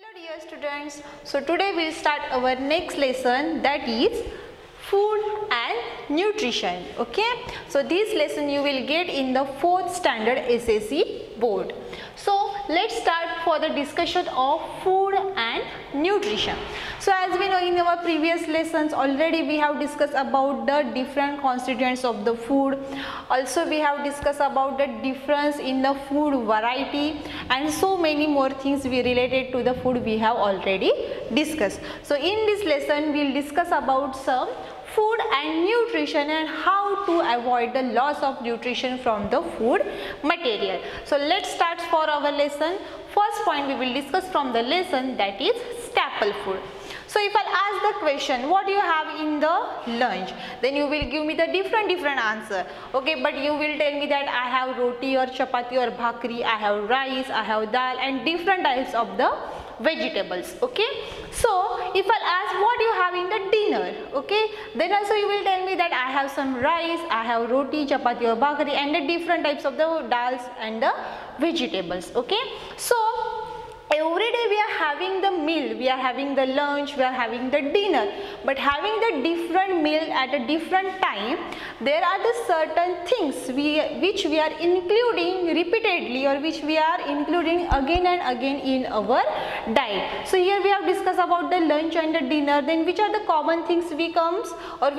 Hello dear students, so today we'll start our next lesson, that is food and nutrition. Okay, so this lesson you will get in the 4th standard SSC board. So let's start for the discussion of food and nutrition. So as we know, in our previous lessons already we have discussed about the different constituents of the food. Also we have discussed about the difference in the food variety and so many more things we related to the food we have already discussed. So in this lesson we will discuss about some food and nutrition and how to avoid the loss of nutrition from the food material. So let's start for our lesson. First point we will discuss from the lesson, that is staple food. So if I'll ask the question, what do you have in the lunch, then you will give me the different answer. Okay, but you will tell me that I have roti or chapati or bhakri, I have rice, I have dal and different types of the vegetables. Okay, so if I'll ask what you have in the dinner, okay, then also you will tell me that I have some rice, I have roti, chapati or bhakri and the different types of the dals and the vegetables. Okay, so every day we are having the meal, we are having the lunch, we are having the dinner, but having the different meal at a different time, there are the certain things which we are including repeatedly or which we are including again and again in our diet. So here we have discussed about the lunch and the dinner, then which are the common things comes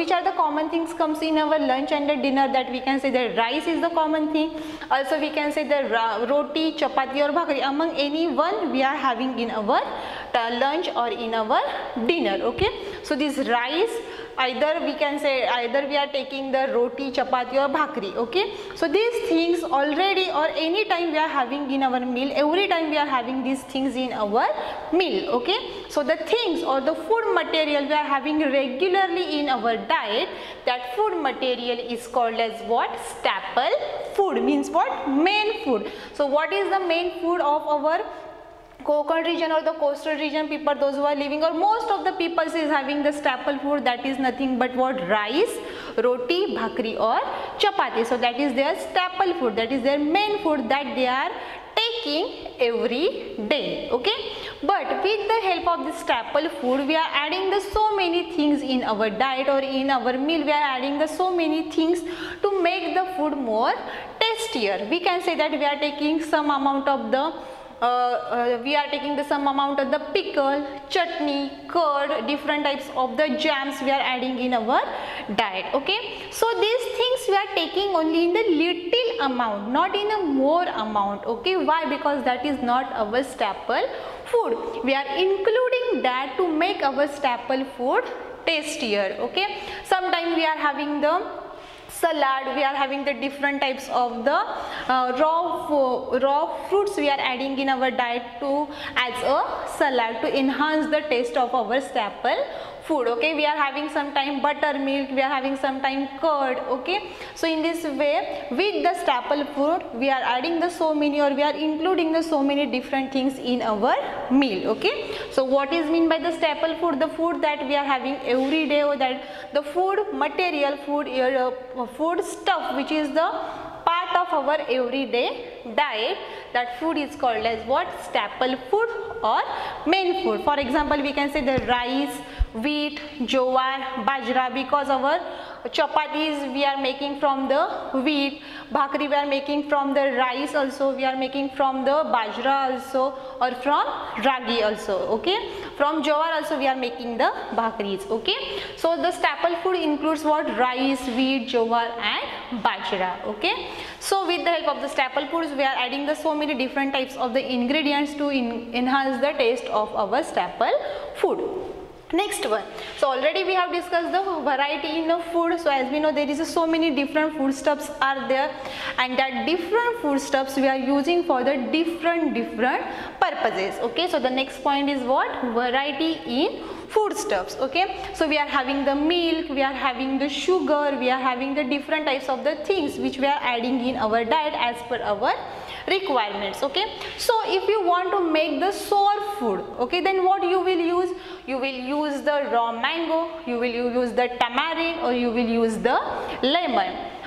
in our lunch and the dinner, that we can say that rice is the common thing. Also we can say the roti, chapati or bhakri, among any one we are having in our lunch or in our dinner. Okay, so this rice, either we are taking the roti, chapati or bhakri. Okay, so these things already or any time we are having in our meal, every time we are having these things in our meal. Okay, so the things or the food material we are having regularly in our diet, that food material is called as what? Staple food. Means what? Main food. So what is the main food of our Konkan region or the coastal region people, those who are living, or most of the people is having the staple food, that is nothing but what? Rice, roti, bhakri or chapati. So that is their staple food, that is their main food that they are taking every day. Okay, but with the help of this staple food we are adding the so many things in our diet or in our meal, we are adding the so many things to make the food more tastier. We can say that we are taking some amount of the some amount of the pickle, chutney, curd, different types of the jams we are adding in our diet. Okay, so these things we are taking only in the little amount, not in a more amount. Okay, why? Because that is not our staple food. We are including that to make our staple food tastier. Okay, sometimes we are having the salad, we are having the different types of the raw fruits we are adding in our diet to as a salad to enhance the taste of our staple food. Okay, we are having sometime buttermilk, we are having sometime curd. Okay, so in this way with the staple food we are adding the so many or we are including the so many different things in our meal. Okay, so what is mean by the staple food? The food that we are having every day, or that the food material, food stuff which is the part of our everyday diet, that food is called as what? Staple food or main food. For example, we can say the rice, wheat, jowar, bajra, because our chapatis we are making from the wheat, bhakri we are making from the rice, also we are making from the bajra also, or from ragi also. Okay, from jowar also we are making the bhakris. Okay, so the staple food includes what? Rice, wheat, jowar and bajra. Okay, so with the help of the staple foods we are adding the so many different types of the ingredients to enhance the taste of our staple food. Next one, so already we have discussed the variety in the food. So as we know, there is so many different foodstuffs are there, and that different foodstuffs we are using for the different purposes. Okay, so the next point is what? Variety in foodstuffs. Okay, so we are having the milk, we are having the sugar, we are having the different types of the things which we are adding in our diet as per our requirements. Okay, so if you want to make the sour food, okay, then what you will use? You will use the raw mango, you will use the tamarind, or you will use the lemon.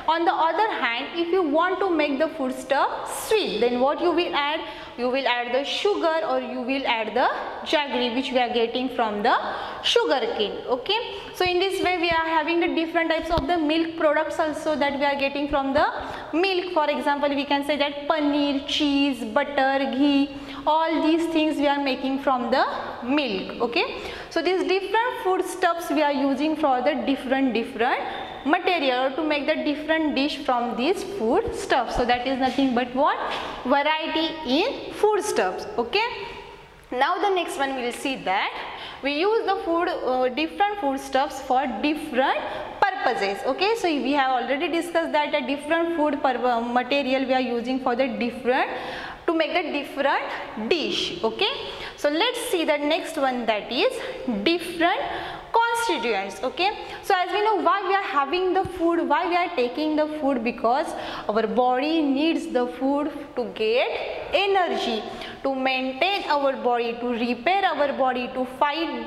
On the other hand, if you want to make the foodstuff sweet, then what you will add? You will add the sugar or you will add the jaggery, which we are getting from the sugar cane. Okay, so in this way we are having the different types of the milk products also that we are getting from the milk. For example, we can say that paneer, cheese, butter, ghee, all these things we are making from the milk. Okay, so these different foodstuffs we are using for the different material to make the different dish from these food stuffs. So that is nothing but what? Variety in food stuffs. Okay, now the next one we will see that we use the different food stuffs for different purposes. Okay, so we have already discussed that a different food material we are using for the different to make the different dish. Okay, so let's see the next one, that is different constituents. Okay, so as we know, why we are having the food, why we are taking the food? Because our body needs the food to get energy, to maintain our body, to repair our body, to fight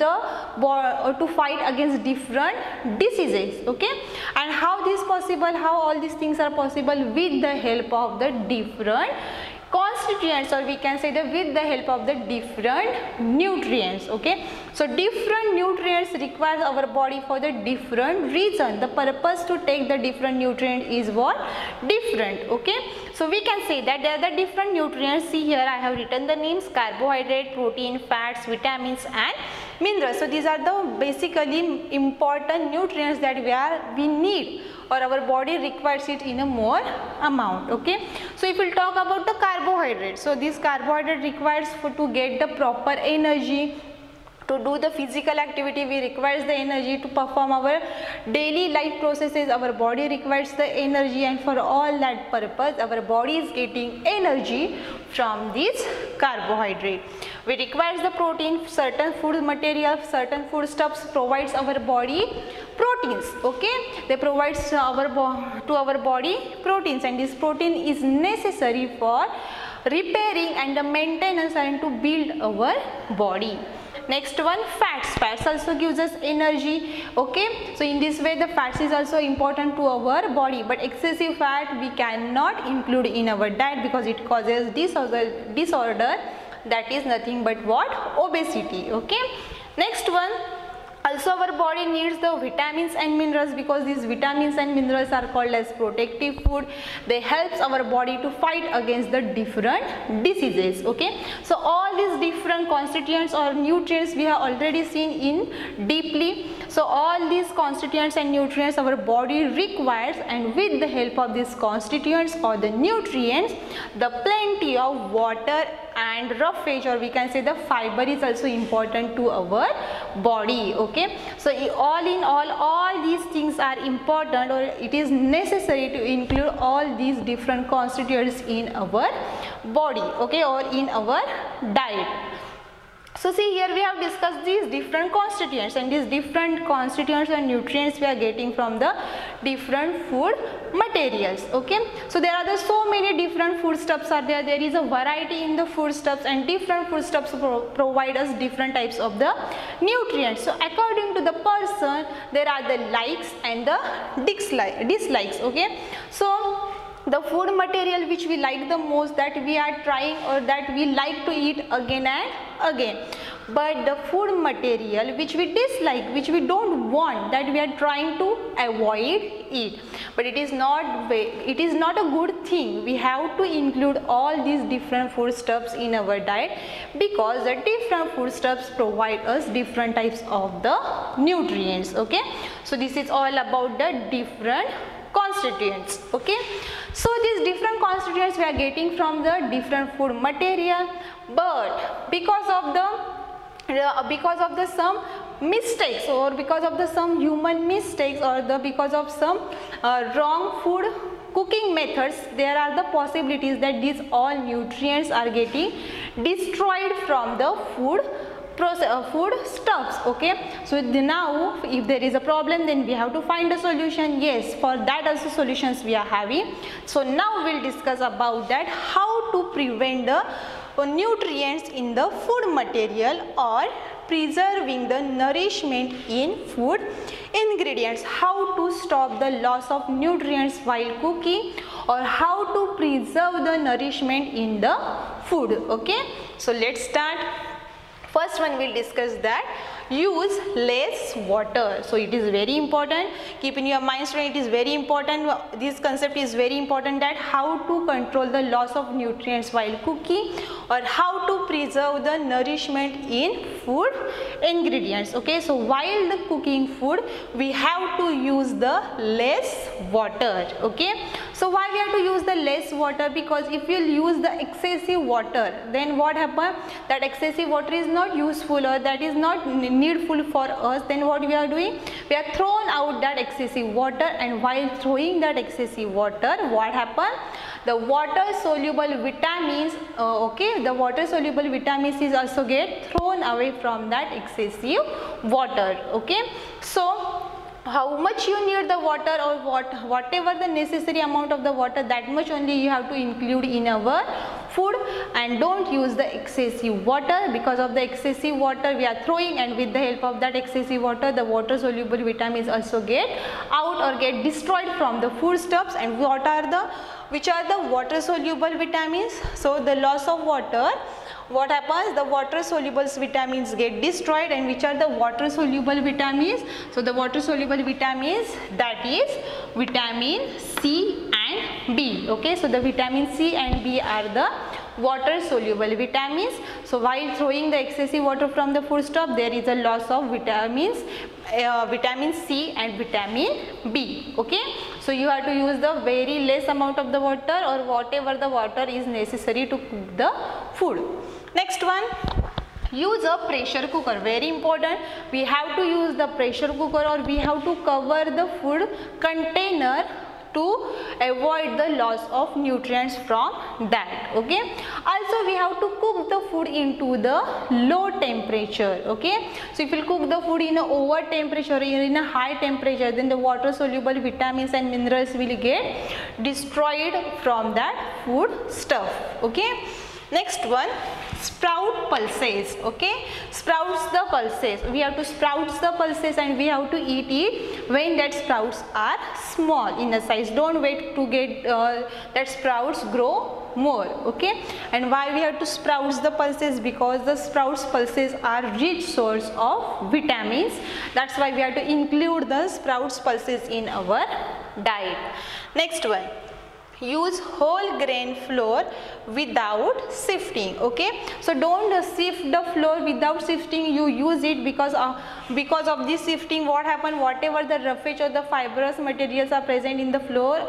against different diseases. Okay, and how this possible, how all these things are possible? With the help of the different constituents, or we can say that with the help of the different nutrients. Okay, so different nutrients requires our body for the different reason. The purpose to take the different nutrient is what? Different. Okay, so we can say that there are the different nutrients. See here I have written the names: carbohydrate, protein, fats, vitamins and minerals. So these are the basically important nutrients that we need, or our body requires it in a more amount. Okay, so if we talk about the carbohydrate, so this carbohydrate requires to get the proper energy. To do the physical activity, we requires the energy. To perform our daily life processes, our body requires the energy, and for all that purpose our body is getting energy from this carbohydrate. We requires the protein. Certain food material, certain food stuffs provides our body proteins. Okay, they provides to our body proteins, and this protein is necessary for repairing and the maintenance and to build our body. Next one, fats. Fats also gives us energy. Okay, so in this way the fats is also important to our body, but excessive fat we cannot include in our diet because it causes disorder, that is nothing but what? Obesity. Okay, next one, also our body needs the vitamins and minerals, because these vitamins and minerals are called as protective food. They helps our body to fight against the different diseases. Okay, so all these different constituents or nutrients we have already seen in deeply. So all these constituents and nutrients our body requires, and with the help of these constituents or the nutrients, the plenty of water and roughage, or we can say the fiber, is also important to our body. Okay, so all in all these things are important, or it is necessary to include all these different constituents in our body. Okay, or in our diet. So see here we have discussed these different constituents, and these different constituents and nutrients we are getting from the different food materials. Okay, so there are so many different foodstuffs are there. There is a variety in the foodstuffs, and different foodstuffs provide us different types of the nutrients. So according to the person, there are the likes and the dislikes. Okay, so the food material which we like the most, that we are trying or that we like to eat again and again, but the food material which we dislike, which we don't want, that we are trying to avoid it. But it is not a good thing. We have to include all these different foodstuffs in our diet, because the different foodstuffs provide us different types of the nutrients. Okay, so this is all about the different constituents. Okay, so these different constituents we are getting from the different food material, but because of the some mistakes, or because of the some human mistakes, or because of some wrong food cooking methods, there are the possibilities that these all nutrients are getting destroyed from the food stuffs. Okay, so now if there is a problem, then we have to find a solution. Yes, for that also solutions we are having. So now we'll discuss about that, how to prevent the nutrients in the food material or preserving the nourishment in food ingredients, how to stop the loss of nutrients while cooking, or how to preserve the nourishment in the food. Okay, so let's start. First one we'll discuss that use less water. So it is very important, keep in your mind student, it is very important, this concept is very important, that how to control the loss of nutrients while cooking, or how to preserve the nourishment in food ingredients. Okay, so while the cooking food we have to use the less water. Okay, so why we have to use the less water? Because if you use the excessive water, then what happens, that excessive water is not useful, or that is not needful for us. Then what we are doing, we are thrown out that excessive water, and while throwing that excessive water, what happens, the water soluble vitamins, the water soluble vitamins is also get thrown away from that excessive water. Okay, so how much you need the water, or whatever the necessary amount of the water, that much only you have to include in our food, and don't use the excessive water. Because of the excessive water we are throwing, and with the help of that excessive water, the water soluble vitamins also get out or get destroyed from the foodstuffs. And which are the water soluble vitamins? So the loss of water, what happens, the water soluble vitamins get destroyed. And which are the water soluble vitamins? So the water soluble vitamins, that is vitamin C and B. Okay, so the vitamin C and B are the water soluble vitamins. So while throwing the excessive water from the foodstuff, there is a loss of vitamins, vitamin C and vitamin B. Okay, so you have to use the very less amount of the water, or whatever the water is necessary to cook the food. Next one, use a pressure cooker. Very important, we have to use the pressure cooker, or we have to cover the food container to avoid the loss of nutrients from that. Okay, also we have to cook the food into the low temperature. Okay, so if you cook the food in a over temperature or in a high temperature, then the water soluble vitamins and minerals will get destroyed from that food stuff. Okay, next one, sprout pulses. Okay, sprouts the pulses, we have to sprout the pulses, and we have to eat it when that sprouts are small in a size. Don't wait to get that sprouts grow more. Okay, and why we have to sprout the pulses? Because the sprouts pulses are rich source of vitamins. That's why we have to include the sprouts pulses in our diet. Next one, use whole grain flour without sifting. Okay, so don't sift the flour without sifting, you use it, because of this sifting, what happen, whatever the roughage or the fibrous materials are present in the flour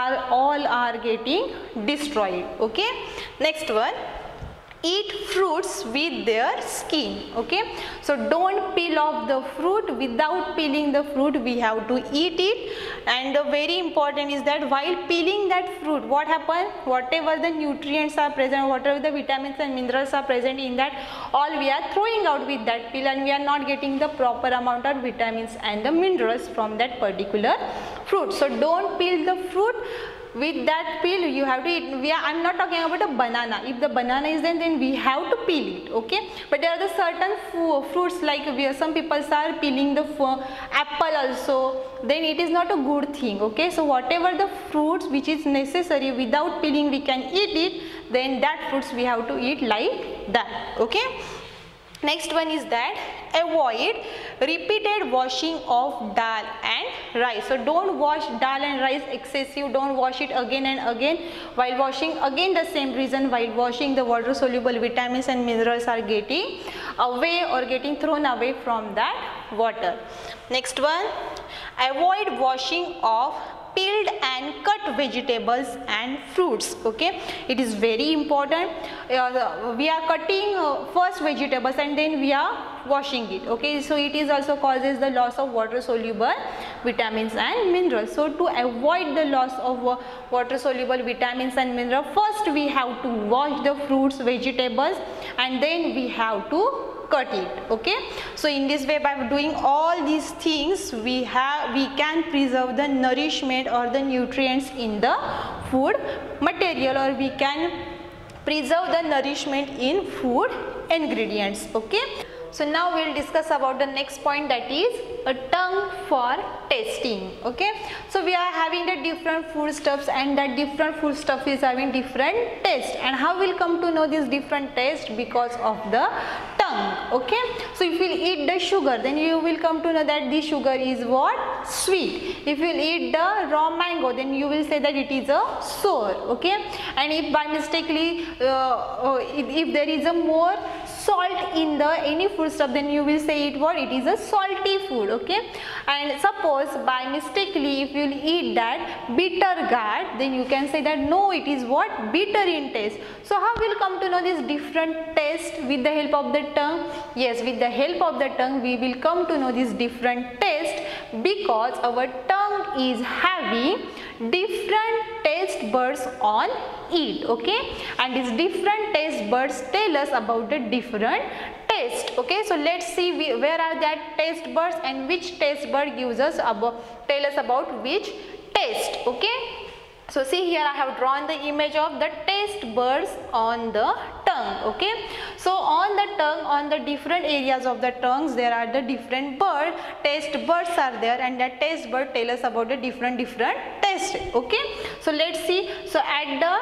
are getting destroyed. Okay, next one, eat fruits with their skin. Okay, so don't peel off the fruit. Without peeling the fruit we have to eat it. And very important is that while peeling that fruit, what happens, whatever the nutrients are present, whatever the vitamins and minerals are present in that, all we are throwing out with that peel, and we are not getting the proper amount of vitamins and the minerals from that particular fruit. So don't peel the fruit. With that peel you have to eat. I'm not talking about a banana. If the banana is there, then we have to peel it. Okay, but there are the certain fruits, like some people are peeling the apple also, then it is not a good thing. Okay, so whatever the fruits which is necessary, without peeling we can eat it, then that fruits we have to eat like that. Okay, next one is that avoid repeated washing of dal and rice. So don't wash dal and rice excessive, don't wash it again and again. While washing, again the same reason, while washing, the water soluble vitamins and minerals are getting away or getting thrown away from that water. Next one, avoid washing of peeled and cut vegetables and fruits. Okay, it is very important. We are cutting first vegetables and then we are washing it. Okay, so it is also causes the loss of water soluble vitamins and minerals. So to avoid the loss of water soluble vitamins and minerals, first we have to wash the fruits, vegetables, and then we have to cut it. Okay, so in this way, by doing all these things, we can preserve the nourishment or the nutrients in the food material, or we can preserve the nourishment in food ingredients. Okay, So now we will discuss about the next point, that is a tongue for tasting. Okay, so we are having the different foodstuffs and that different foodstuff is having different taste, and how we'll come to know this different taste? Because of the tongue. Okay, so if you eat the sugar, then you will come to know that the sugar is what? Sweet. If you eat the raw mango, then you will say that it is a sour. Okay, and if by mistakenly if there is a more salt in the any foodstuff, then you will say it what? It is a salty food. Okay, and suppose by mistakenly if you will eat that bitter gourd, then you can say that no, it is what? Bitter in taste. So how will come to know this different taste with the help of the tongue? Yes, with the help of the tongue we will come to know this different taste, because our tongue is having different taste buds on it. Okay, and these different taste buds tell us about the different taste. Okay, so let's see where are that taste buds and which taste bud gives us tell us about which taste. Okay, so see here I have drawn the image of the taste buds on the tongue. Okay, so on the tongue, on the different areas of the tongues, there are the different taste buds are there, and that taste bud tell us about the different taste. Okay, so let's see. So at the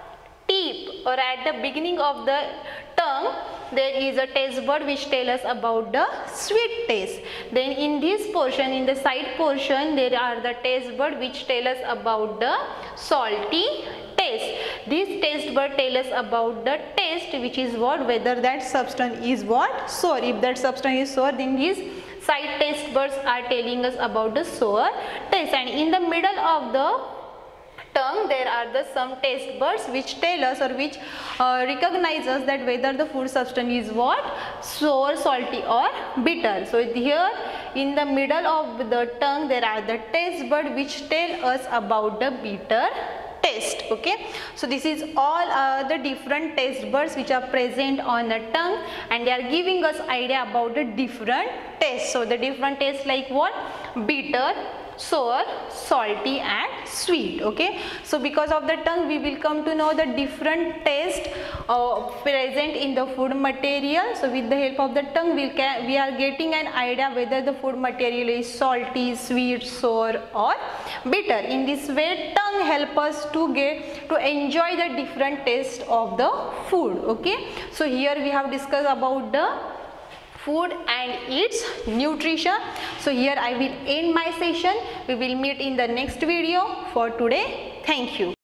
tip or at the beginning of the tongue, there is a taste bud which tell us about the sweet taste. Then in this portion, in the side portion, there are the taste bud which tell us about the salty taste. This taste bud tell us about the taste, which is what? Whether that substance is what? Sour. If that substance is sour, then these side taste buds are telling us about the sour taste. And in the middle of the tongue, there are the some taste buds which tell us or which recognize us that whether the food substance is what? Sour, salty or bitter. So here in the middle of the tongue there are the taste bud which tell us about the bitter taste. Okay, so this is all the different taste buds which are present on the tongue, and they are giving us idea about the different taste. So the different taste like what? Bitter, sour, salty and sweet. Okay, so because of the tongue we will come to know the different taste present in the food material. So with the help of the tongue we are getting an idea whether the food material is salty, sweet, sour or bitter. In this way tongue help us to enjoy the different taste of the food. Okay, so here we have discussed about the food and its nutrition. So here I will end my session. We will meet in the next video. For today, thank you.